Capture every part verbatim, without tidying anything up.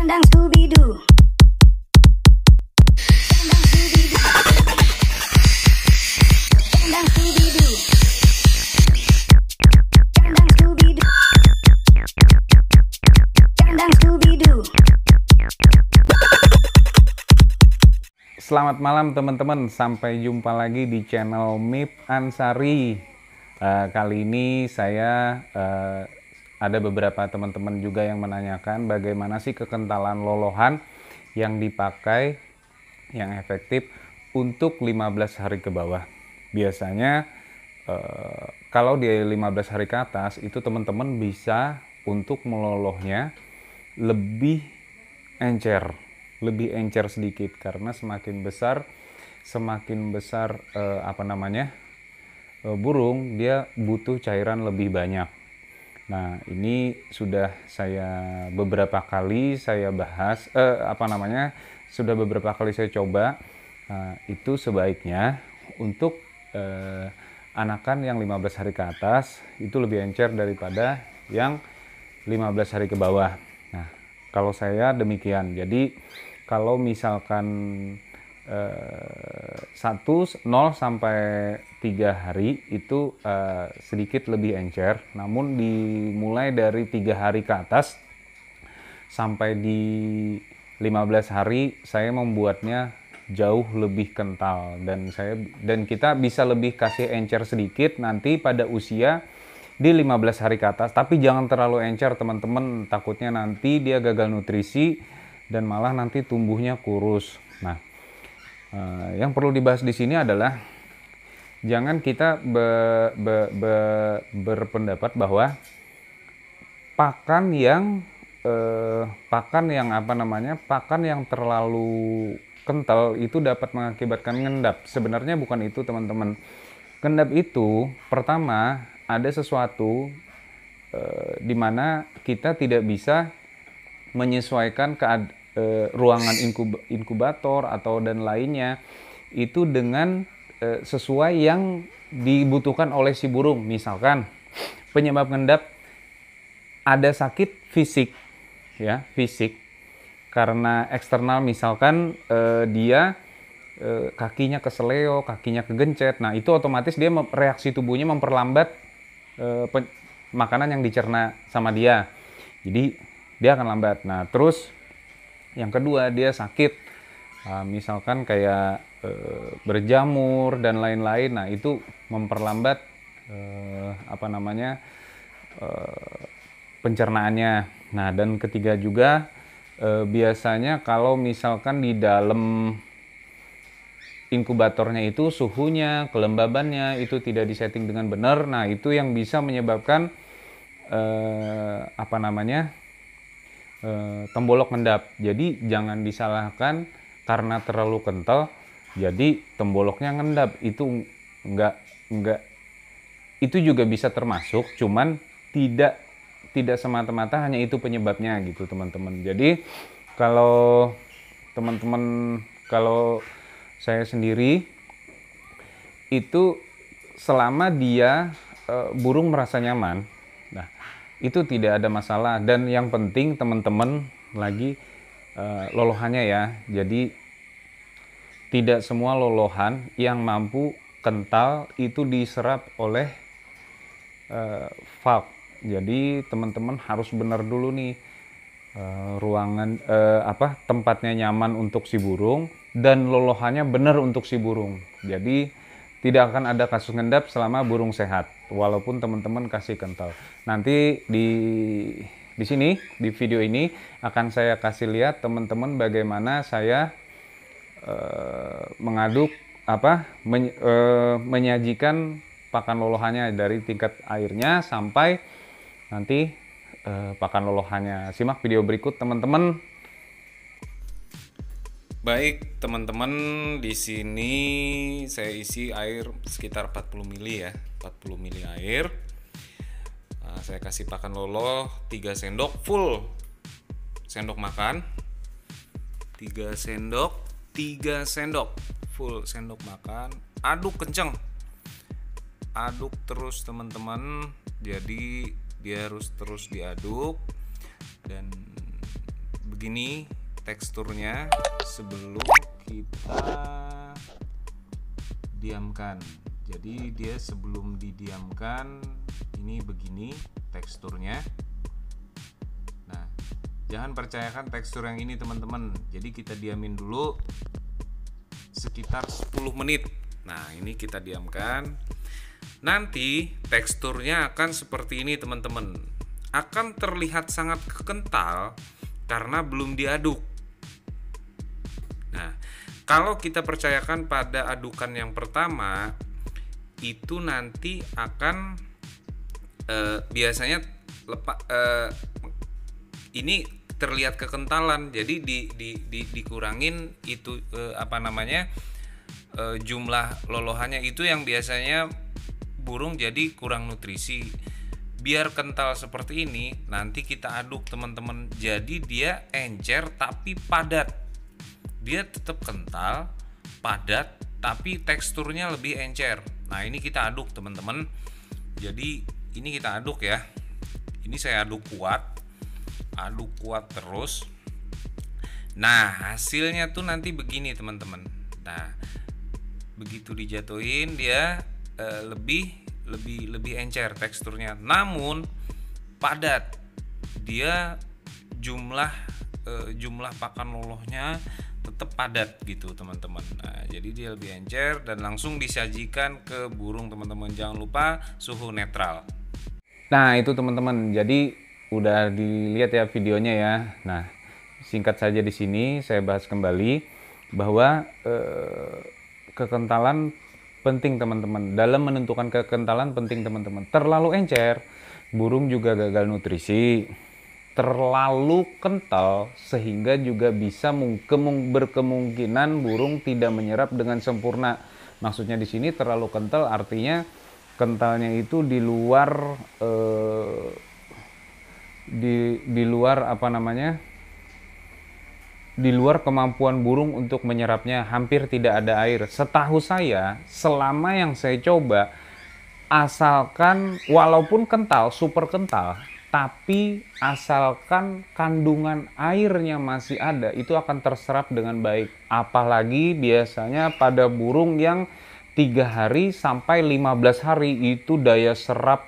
Dandang Scooby-Doo. Dandang Scooby-Doo. Dandang Scooby-Doo. Dandang Scooby-Doo. Dandang Scooby-Doo. Selamat malam teman-teman, sampai jumpa lagi di channel Mip Ansari. Uh, kali ini saya uh, ada beberapa teman-teman juga yang menanyakan bagaimana sih kekentalan lolohan yang dipakai yang efektif untuk lima belas hari ke bawah. Biasanya uh, kalau di lima belas hari ke atas itu teman-teman bisa untuk melolohnya lebih encer. lebih encer sedikit, karena semakin besar semakin besar eh, apa namanya eh, burung, dia butuh cairan lebih banyak. Nah, ini sudah saya beberapa kali saya bahas eh, apa namanya sudah beberapa kali saya coba. Nah, itu sebaiknya untuk eh, anakan yang lima belas hari ke atas itu lebih encer daripada yang lima belas hari ke bawah. Nah, kalau saya demikian. Jadi kalau misalkan eh, satu, nol sampai tiga hari itu eh, sedikit lebih encer, namun dimulai dari tiga hari ke atas sampai di lima belas hari saya membuatnya jauh lebih kental, dan saya dan kita bisa lebih kasih encer sedikit nanti pada usia di lima belas hari ke atas, tapi jangan terlalu encer teman-teman, takutnya nanti dia gagal nutrisi dan malah nanti tumbuhnya kurus. Nah, eh, yang perlu dibahas di sini adalah jangan kita be, be, be, berpendapat bahwa pakan yang eh, pakan yang apa namanya pakan yang terlalu kental itu dapat mengakibatkan ngendap. Sebenarnya bukan itu teman-teman. Ngendap itu pertama ada sesuatu eh, di mana kita tidak bisa menyesuaikan keadaan e, ruangan inkub, inkubator atau dan lainnya itu dengan e, sesuai yang dibutuhkan oleh si burung. Misalkan penyebab ngendap ada sakit fisik, ya fisik karena eksternal, misalkan e, dia e, kakinya keseleo, kakinya kegencet. Nah, itu otomatis dia reaksi tubuhnya memperlambat e, pe, makanan yang dicerna sama dia. Jadi dia akan lambat. Nah, terus yang kedua dia sakit, uh, misalkan kayak uh, berjamur dan lain-lain. Nah, itu memperlambat uh, apa namanya uh, pencernaannya. Nah, dan ketiga juga uh, biasanya kalau misalkan di dalam inkubatornya itu suhunya, kelembabannya itu tidak disetting dengan benar. Nah, itu yang bisa menyebabkan uh, apa namanya E, tembolok ngendap. Jadi jangan disalahkan karena terlalu kental jadi temboloknya ngendap. Itu enggak enggak itu juga bisa termasuk, cuman tidak tidak semata-mata hanya itu penyebabnya gitu teman-teman. Jadi kalau teman-teman, kalau saya sendiri itu selama dia e, burung merasa nyaman, nah itu tidak ada masalah. Dan yang penting teman-teman lagi uh, lolohannya ya. Jadi tidak semua lolohan yang mampu kental itu diserap oleh uh, valve. Jadi teman-teman harus benar dulu nih uh, ruangan uh, apa tempatnya nyaman untuk si burung dan lolohannya benar untuk si burung. Jadi tidak akan ada kasus ngendap selama burung sehat, walaupun teman-teman kasih kental. Nanti di di sini di video ini akan saya kasih lihat teman-teman bagaimana saya eh, mengaduk apa men, eh, menyajikan pakan lolohannya dari tingkat airnya sampai nanti eh, pakan lolohannya. Simak video berikut teman-teman. Baik teman-teman, di sini saya isi air sekitar empat puluh mili ya, empat puluh mili air. Nah, saya kasih pakan lolo tiga sendok full sendok makan. tiga sendok, tiga sendok full sendok makan. Aduk kenceng. Aduk terus teman-teman. Jadi dia harus terus diaduk dan begini teksturnya sebelum kita diamkan. Jadi dia sebelum didiamkan ini begini teksturnya. Nah, jangan percayakan tekstur yang ini teman-teman. Jadi kita diamin dulu sekitar sepuluh menit. Nah, ini kita diamkan. Nanti teksturnya akan seperti ini teman-teman. Akan terlihat sangat kental karena belum diaduk. Nah, kalau kita percayakan pada adukan yang pertama, itu nanti akan eh, biasanya lepas eh, ini terlihat kekentalan. Jadi di, di, di dikurangin itu eh, apa namanya eh, jumlah lolohannya, itu yang biasanya burung jadi kurang nutrisi. Biar kental seperti ini, nanti kita aduk teman-teman. Jadi dia encer tapi padat. Dia tetap kental, padat, tapi teksturnya lebih encer. Nah, ini kita aduk teman-teman. Jadi ini kita aduk ya. Ini saya aduk kuat. Aduk kuat terus. Nah, hasilnya tuh nanti begini teman-teman. Nah, begitu dijatuhin dia eh, lebih lebih lebih encer teksturnya. Namun padat. Dia jumlah eh, jumlah pakan lolohnya tetap padat gitu teman-teman. Nah, jadi dia lebih encer dan langsung disajikan ke burung teman-teman. Jangan lupa suhu netral. Nah, itu teman-teman. Jadi udah dilihat ya videonya ya. Nah, singkat saja di sini saya bahas kembali bahwa eh, kekentalan penting teman-teman. Dalam menentukan kekentalan penting teman-teman. Terlalu encer, burung juga gagal nutrisi. Terlalu kental sehingga juga bisa berkemungkinan burung tidak menyerap dengan sempurna. Maksudnya di sini terlalu kental artinya kentalnya itu di luar eh, di di luar apa namanya? di luar kemampuan burung untuk menyerapnya, hampir tidak ada air. Setahu saya, selama yang saya coba, asalkan walaupun kental, super kental, tapi asalkan kandungan airnya masih ada, itu akan terserap dengan baik. Apalagi biasanya pada burung yang tiga hari sampai lima belas hari itu daya serap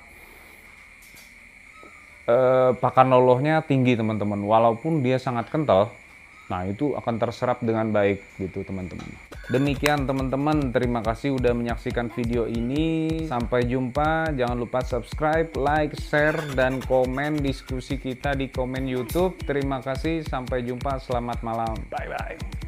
eh, pakan lolohnya tinggi teman-teman. Walaupun dia sangat kental, nah itu akan terserap dengan baik gitu teman-teman. Demikian teman-teman, terima kasih udah menyaksikan video ini. Sampai jumpa, jangan lupa subscribe, like, share, dan komen diskusi kita di komen YouTube. Terima kasih, sampai jumpa, selamat malam, bye bye.